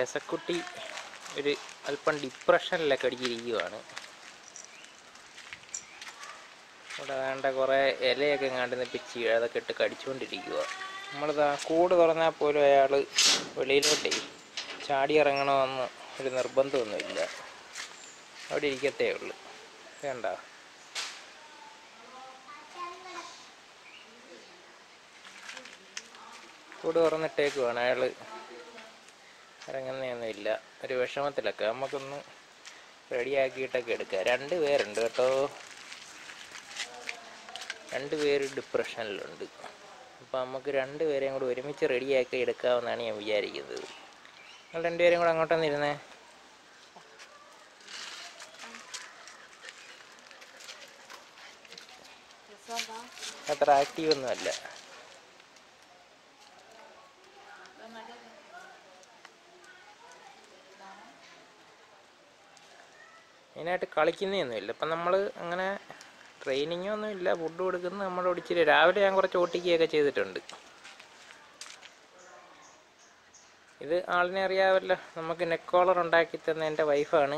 ടെസക്കുട്ടി ഒരു അല്പം ഡിപ്രഷനിലൊക്കെ അടിച്ചിരിക്കുകയാണ്. ഇവിടെ വേണ്ട കുറേ ഇലയൊക്കെ എങ്ങാണ്ട് പിച്ചി അതൊക്കെ ഇട്ട് കടിച്ചുകൊണ്ടിരിക്കുക. നമ്മളിതാ കൂട് തുറന്നാൽ പോലും അയാൾ വെളിയിലോട്ടേ ചാടി ഇറങ്ങണമെന്ന് ഒരു നിർബന്ധമൊന്നുമില്ല, അവിടെ ഇരിക്കത്തേ ഉള്ളൂ. വേണ്ട കൂട് തുറന്നിട്ടേക്കുവാണ്, അയാൾ ഇറങ്ങുന്നതൊന്നുമില്ല. ഒരു വിഷമത്തിലൊക്കെ നമുക്കൊന്ന് റെഡിയാക്കിയിട്ടൊക്കെ എടുക്കാം. 2 പേരുണ്ട് കേട്ടോ, 2 പേര് ഡിപ്രഷനിലുണ്ട്. അപ്പോൾ നമുക്ക് 2 പേരെയും കൂടെ ഒരുമിച്ച് റെഡിയാക്കി എടുക്കാമെന്നാണ് ഞാൻ വിചാരിക്കുന്നത്. നിങ്ങൾ 2 പേരും കൂടെ അങ്ങോട്ടൊന്നിരുന്നേ. അത്ര ആക്റ്റീവൊന്നുമല്ല. മെയിനായിട്ട് കളിക്കുന്നതൊന്നുമില്ല. ഇപ്പം നമ്മൾ അങ്ങനെ ട്രെയിനിങ്ങൊന്നുമില്ല, ഫുഡ് കൊടുക്കുന്നത് നമ്മൾ ഒടിച്ചിട്ട്. രാവിലെ ഞാൻ കുറച്ച് ഓട്ടിക്കുകയൊക്കെ ചെയ്തിട്ടുണ്ട്. ഇത് ആളിനെ അറിയാമല്ലോ, നമുക്ക് നെക്ക് കോളർ ഉണ്ടാക്കി തന്ന എൻ്റെ വൈഫാണ്.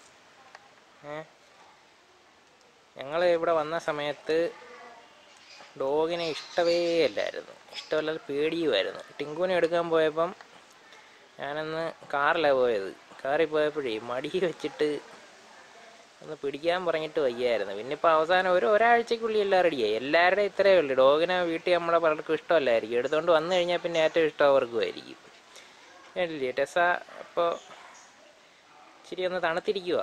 ഞങ്ങൾ ഇവിടെ വന്ന സമയത്ത് ഡോഗിനെ ഇഷ്ടമേ അല്ലായിരുന്നു, ഇഷ്ടമല്ലാതെ പേടിയുമായിരുന്നു. ടിങ്കുവിനെ എടുക്കാൻ പോയപ്പം ഞാനന്ന് കാറിലാണ് പോയത്. കാറിൽ പോയപ്പോഴേ മടി വെച്ചിട്ട് ഒന്ന് പിടിക്കാൻ പറഞ്ഞിട്ട് വയ്യായിരുന്നു. പിന്നെ ഇപ്പോൾ അവസാനം ഒരാഴ്ചക്കുള്ളിൽ എല്ലാം റെഡിയായി. എല്ലാവരുടെയും ഇത്രയേ ഉള്ളൂ. ഡോഗിനെ വീട്ടിൽ നമ്മളെ പലർക്കും ഇഷ്ടമല്ലായിരിക്കും, എടുത്തുകൊണ്ട് വന്നു കഴിഞ്ഞാൽ പിന്നെ ഏറ്റവും ഇഷ്ടം അവർക്കുമായിരിക്കും. അല്ലേ ടെസ? അപ്പോൾ ഇച്ചിരി ഒന്ന് തണുത്തിരിക്കുക.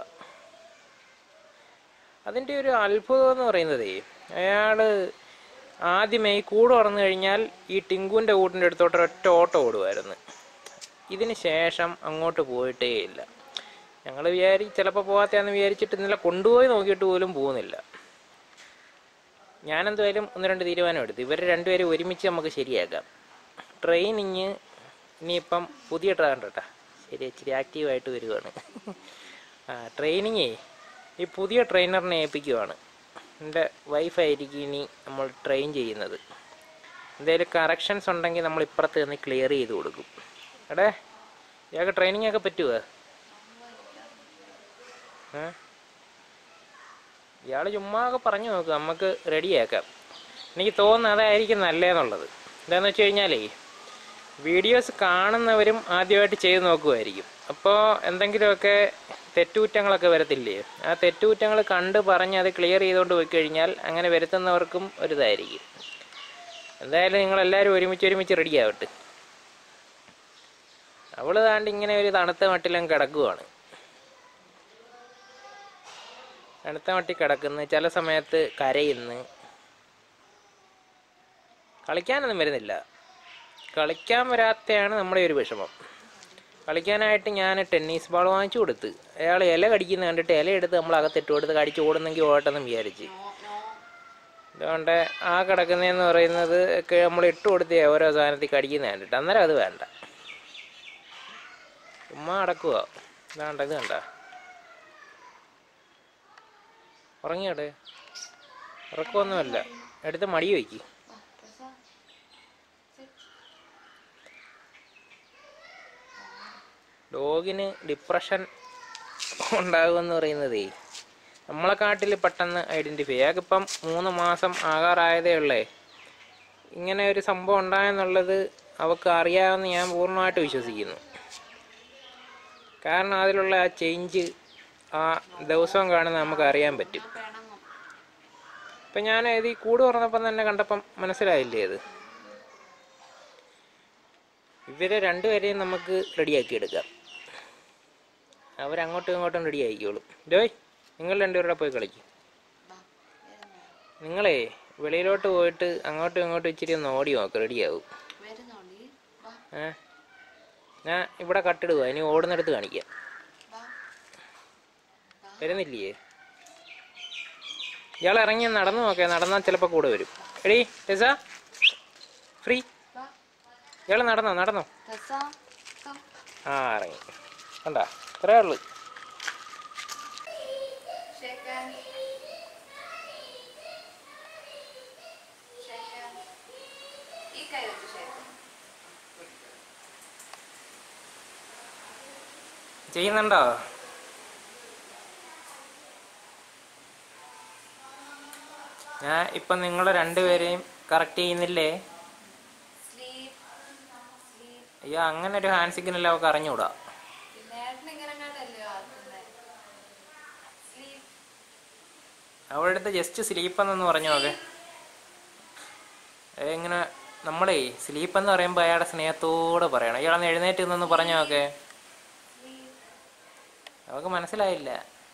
അതിൻ്റെ ഒരു അത്ഭുതം എന്ന് പറയുന്നതേ, അയാൾ ആദ്യമേ ഈ കൂട് തുറന്നു കഴിഞ്ഞാൽ ഈ ടിങ്കുവിൻ്റെ കൂട്ടിൻ്റെ അടുത്തോട്ട് ഒറ്റ ഓട്ടം ഓടുമായിരുന്നു. ഇതിന് ശേഷം അങ്ങോട്ട് പോയിട്ടേ ഇല്ല. ഞങ്ങൾ ചിലപ്പോൾ പോകാത്തയാണെന്ന് വിചാരിച്ചിട്ട് ഇന്നലെ കൊണ്ടുപോയി നോക്കിയിട്ട് പോലും പോകുന്നില്ല. ഞാനെന്തായാലും 1-2 തീരുമാനം എടുത്തു. ഇവർ 2 പേരും ഒരുമിച്ച് നമുക്ക് ശരിയാക്കാം. ട്രെയിനിങ് ഇനിയിപ്പം പുതിയ ട്രാൻഡ്രട്ടാ ശരി, ഇച്ചിരി ആക്റ്റീവായിട്ട് വരികയാണ്. ട്രെയിനിങ്ങേ ഈ പുതിയ ട്രെയിനറിനെ ഏൽപ്പിക്കുവാണ്. എൻ്റെ വൈഫായിരിക്കും ഇനി നമ്മൾ ട്രെയിൻ ചെയ്യുന്നത്. എന്തെങ്കിലും കറക്ഷൻസ് ഉണ്ടെങ്കിൽ നമ്മൾ ഇപ്പുറത്ത് നിന്ന് ക്ലിയർ ചെയ്ത് കൊടുക്കും. എടേ, ഇയാൾക്ക് ട്രെയിനിങ് ഒക്കെ പറ്റുമോ? ഇയാൾ ചുമ്മാ ഒക്കെ പറഞ്ഞു നോക്കുക, നമുക്ക് റെഡിയാക്കാം. എനിക്ക് തോന്നുന്നു അതായിരിക്കും നല്ലതെന്നുള്ളത്. എന്താണെന്ന് വെച്ച് കഴിഞ്ഞാലേ, വീഡിയോസ് കാണുന്നവരും ആദ്യമായിട്ട് ചെയ്ത് നോക്കുമായിരിക്കും. അപ്പോൾ എന്തെങ്കിലുമൊക്കെ തെറ്റുകുറ്റങ്ങളൊക്കെ വരത്തില്ലേ, ആ തെറ്റുകുറ്റങ്ങൾ കണ്ട് പറഞ്ഞ് അത് ക്ലിയർ ചെയ്തുകൊണ്ട് പോയി കഴിഞ്ഞാൽ അങ്ങനെ വരുത്തുന്നവർക്കും ഒരിതായിരിക്കും. എന്തായാലും നിങ്ങളെല്ലാവരും ഒരുമിച്ച് റെഡിയാവട്ടെ. അവൾ താണ്ട് ഇങ്ങനെ ഒരു തണുത്ത മട്ടിലും കിടക്കുവാണ്. തണുത്ത മട്ടി കിടക്കുന്നു, ചില സമയത്ത് കരയുന്നു. കളിക്കാനൊന്നും വരുന്നില്ല. കളിക്കാൻ വരാത്തയാണ് നമ്മുടെ ഒരു വിഷമം. കളിക്കാനായിട്ട് ഞാൻ ടെന്നീസ് ബോൾ വാങ്ങിച്ചു കൊടുത്ത്, അയാൾ ഇല കടിക്കുന്ന കണ്ടിട്ട് ഇല എടുത്ത് നമ്മൾ അകത്തിട്ട് കൊടുത്ത് കടിച്ച് ഓടുന്നെങ്കിൽ ഓട്ടെന്നും വിചാരിച്ച്. അതുകൊണ്ട് ആ കിടക്കുന്നതെന്ന് പറയുന്നത് ഒക്കെ നമ്മൾ ഇട്ട് കൊടുത്തേ ഓരോ സാധനത്തിൽ കടിക്കുന്ന കണ്ടിട്ട്. അന്നേരം അത് വേണ്ട, ചുമ്മാ അടക്കുക. ഇതാണ്ട ഇത് കണ്ട, ഉറങ്ങിയോടെ? ഉറക്കമൊന്നുമല്ല, എടുത്ത് മടി വയ്ക്കും. ഡോഗിന് ഡിപ്രഷൻ ഉണ്ടാകുമെന്ന് പറയുന്നതേ നമ്മളെക്കാട്ടിൽ പെട്ടെന്ന് ഐഡൻറ്റിഫൈ. അയാൾക്കിപ്പം 3 മാസം ആകാറായതേ ഉള്ളേ. ഇങ്ങനെ ഒരു സംഭവം ഉണ്ടായെന്നുള്ളത് അവൾക്ക് അറിയാമെന്ന് ഞാൻ പൂർണ്ണമായിട്ട് വിശ്വസിക്കുന്നു. കാരണം അതിലുള്ള ആ ചേഞ്ച് ആ ദിവസവും കാണുന്ന നമുക്ക് അറിയാൻ പറ്റും. ഇപ്പം ഞാൻ ഈ കൂട് തുറന്നപ്പം തന്നെ കണ്ടപ്പം മനസ്സിലായില്ലേ അത്. ഇവരെ 2 പേരെയും നമുക്ക് റെഡിയാക്കി എടുക്കാം. അവരങ്ങോട്ടും ഇങ്ങോട്ടും റെഡി ആയിക്കോളും. ഡോയ്, നിങ്ങൾ 2 പേരുടെ പോയി കളിക്കും. നിങ്ങളെ വെളിയിലോട്ട് പോയിട്ട് അങ്ങോട്ടും ഇങ്ങോട്ടും ഇച്ചിരി ഒന്ന് ഓടി നോക്ക്, റെഡിയാവും. ഞാൻ ഇവിടെ കട്ടിടുക, ഇനി ഓടുന്നിടത്ത് കാണിക്കാം. വരുന്നില്ലേ? ഇയാൾ ഇറങ്ങി നടന്നു നോക്കേ, നടന്നാൽ ചിലപ്പോൾ കൂടെ വരും. എടീ ടെസ, ഫ്രീ. ഇയാൾ നടന്നോ? ആ ഇറങ്ങി, കണ്ടാ? ഇത്രേ ഉള്ളു. ചെയ്യുന്നുണ്ടോ? ഞാൻ ഇപ്പം നിങ്ങൾ രണ്ടുപേരെയും കറക്റ്റ് ചെയ്യുന്നില്ലേ? അയ്യോ, അങ്ങനെ ഒരു ഹാൻഡ് സിഗ്നൽ അവൾക്ക് അറിഞ്ഞൂടാ. അവളുടെ അടുത്ത് ജസ്റ്റ് സ്ലീപ്പ് എന്നൊന്ന് പറഞ്ഞു നോക്കെ. ഇങ്ങനെ നമ്മളേ സ്ലീപ്പ് എന്ന് പറയുമ്പോൾ അയാളുടെ സ്നേഹത്തോടെ പറയണം. ഇയാളൊന്ന് എഴുന്നേറ്റ് നിന്നൊന്ന് പറഞ്ഞു നോക്കെ. അവൾക്ക് മനസ്സിലായില്ല.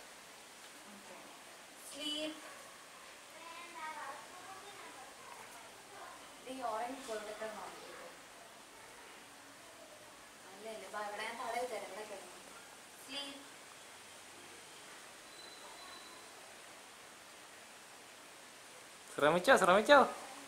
ശ്രമിച്ചോ ശ്രമിച്ചോ.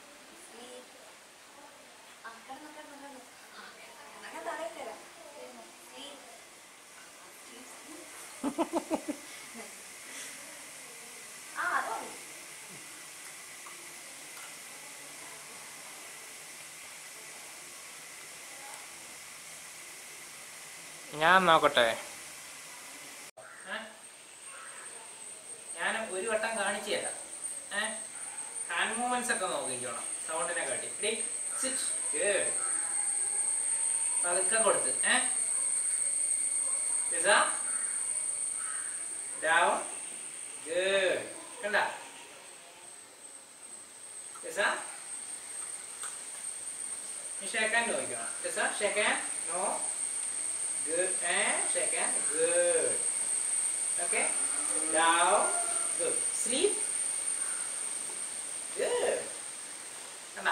ഞാൻ നോക്കട്ടെ. ഞാൻ ഒരു വട്ടം കാണിച്ചു തരാം. ഹാൻഡ് മൂവ്മെന്റ്സ് ഒക്കെ നോക്കിക്കോണം സൗണ്ടിനെ കാട്ടി. പതുക്കെ കൊടുത്ത് ഡൗൺ. ഗുഡ്. കണ്ട ഷേക്കാൻഡ് നോക്കണം. Shake hand no. Good and second. Good. Okay. Down. Good. Sleep. Good. Kena.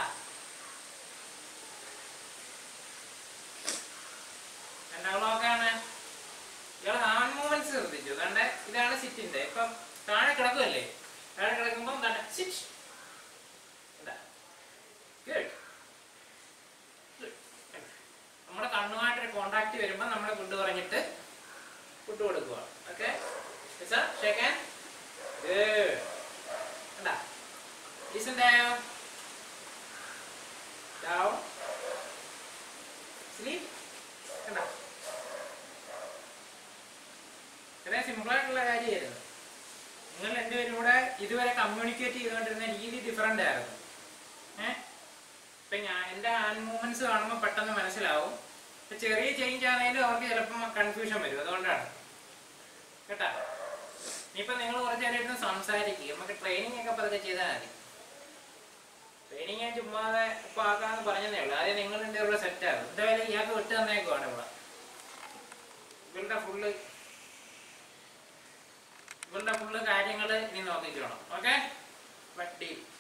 Kena ഇയാൾ ഹാൻഡ് മൂവ്മെന്റ്സ് ശ്രദ്ധിച്ചു. കണ്ടേ, ഇതാണ് സിറ്റിന്റെ. ഇപ്പം താഴെ കിടക്കുമല്ലേ, താഴെ കിടക്കുമ്പോൾ സിറ്റ്. ഗുഡ്. നമ്മുടെ കണ്ണുമായിട്ടൊരു കോണ്ടാക്ട് വരുമ്പോൾ നമ്മൾ ഫുഡ് പറഞ്ഞിട്ട് ഫുഡ് കൊടുക്കുക. ഓക്കെ. Shake hand. ഗുഡ്. കണ്ടാ, ലിസൺ ഡൗൺ. ഡൗൺ. സ്ലീപ്പ്. കണ്ടാ, വളരെ സിമ്പിളായിട്ടുള്ള കാര്യമായിരുന്നു. നിങ്ങൾ രണ്ടുപേരും കൂടെ ഇതുവരെ കമ്മ്യൂണിക്കേറ്റ് ചെയ്തുകൊണ്ടിരുന്ന രീതി ഡിഫറൻ്റ് ആയിരുന്നു. ഇപ്പം എൻ്റെ ഹാൻഡ് മൂവ്മെന്റ്സ് കാണുമ്പോൾ പെട്ടെന്ന് മനസ്സിലാവും. ഇപ്പം ചെറിയ ചേഞ്ച് ആണെങ്കിലും അവർക്ക് ചിലപ്പം കൺഫ്യൂഷൻ വരും. അതുകൊണ്ടാണ് കേട്ടാ. ഇനിയിപ്പം നിങ്ങൾ കുറച്ച് നേരം ഇരുന്ന് സംസാരിക്കുക. നമുക്ക് ട്രെയിനിങ് ഒക്കെ പതുക്കെ ചെയ്താൽ മതി. ട്രെയിനിങ് ഞാൻ ചുമ്മാതെ ഇപ്പം ആക്കാമെന്ന് പറഞ്ഞതേ ഉള്ളൂ. ആദ്യം നിങ്ങളുടെ ഇവിടെ സെറ്റാകും. എന്തായാലും ഇയാൾക്ക് വിട്ട് തന്നേക്കുവാണ് ഇവിടെ. ഇവരുടെ ഫുള്ള് കാര്യങ്ങൾ ഇനി നോക്കിക്കണം. ഓക്കെ. But deep.